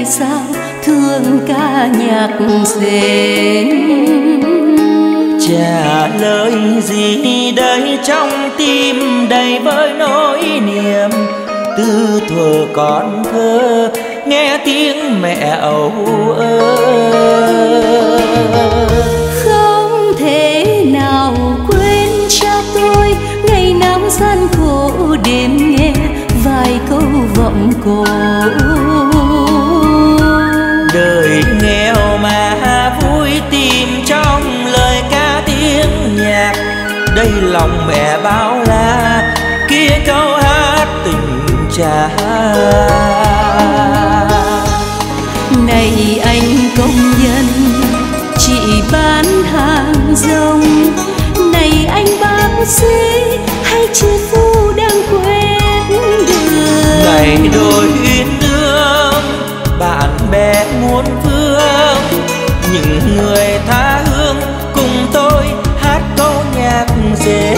tại sao thương ca nhạc rền. Trả lời gì đây trong tim đầy với nỗi niềm, từ thuở con thơ nghe tiếng mẹ âu ơ. Không thể nào quên cha tôi ngày năm gian khổ đêm nghe vài câu vọng cổ. Đời nghèo mà vui tìm trong lời ca tiếng nhạc, đây lòng mẹ bao la kia câu hát tình cha. Này anh công nhân chị bán hàng rong, này anh bác sĩ hay chị phu đang quét đường, ngày đôi uyên ương bạn bè muôn phương, những người tha hương cùng tôi hát câu nhạc rền.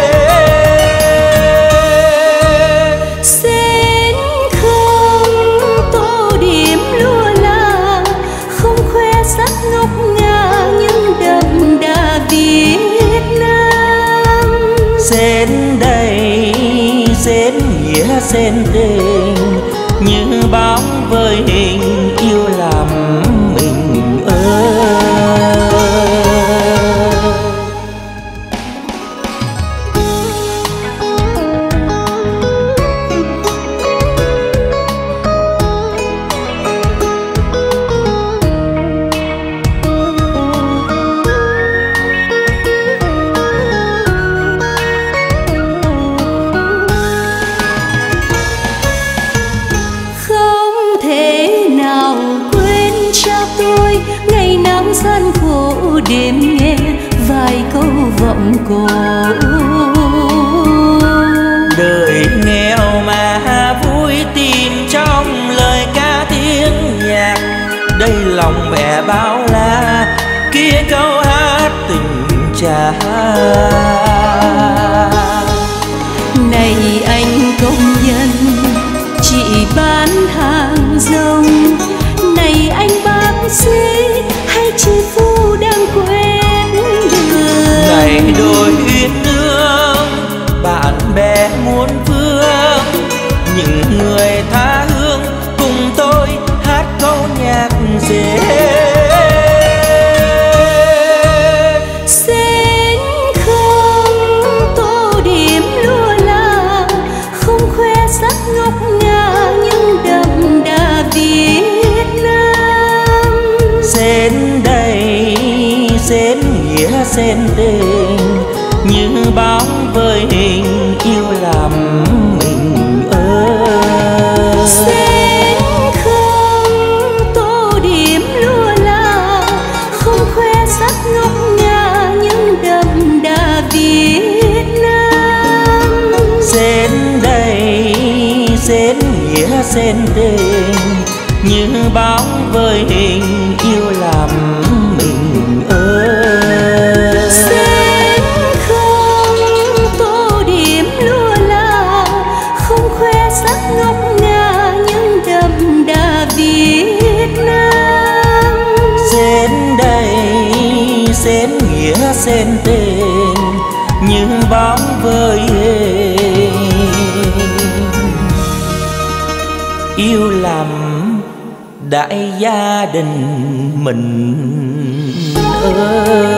Rền không tô điểm lúa là, không khoe sắc ngọc ngà nhưng đậm đà Việt Nam. Rền đây rền nghĩa rền tình, như bóng với hình yêu làm mình ơi. Gian khổ đêm nghe vài câu vọng cổ. Đời nghèo mà vui tìm trong lời ca tiếng nhạc, đây lòng mẹ bao la kia câu hát tình cha. Này anh công nhân chị bán hàng rong, này anh bác sĩ hay chị phu đang quét đường, ngày đôi uyên ương bạn bè muôn phương, những người tha hương cùng tôi hát câu nhạc rền. Rền không tô điểm lúa là, không khoe sắc ngọc ngà nhưng đậm đà Việt Nam. Rền đây rền nghĩa rền tình, như bóng với hình yêu làm mình ơi. Rền không tô điểm lúa là, không khoe sắc ngọc ngà nhưng đậm đà Việt Nam. Rền đây rền nghĩa rền tình, như bóng với hình yêu làm mình ơi. Rền không tô điểm lúa là, không khoe sắc ngọc ngà nhưng đậm đà Việt Nam. Rền đây rền nghĩa rền tình, như bóng với hình yêu làm đại gia đình mình ơi.